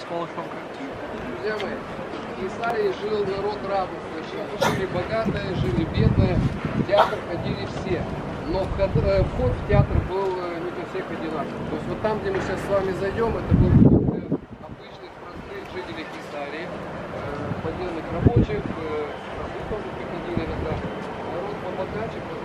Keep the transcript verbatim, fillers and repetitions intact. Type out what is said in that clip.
Друзья мои, в Кесарии жил народ радостный, жили богатые, жили бедные, в театр ходили все. Но вход, э, вход в театр был э, не для всех одинаковый. То есть вот там, где мы сейчас с вами зайдем, это был вход для обычных простых жителей Кесарии, э, подземных рабочих, э, тоже приходили иногда. Народ побогаче,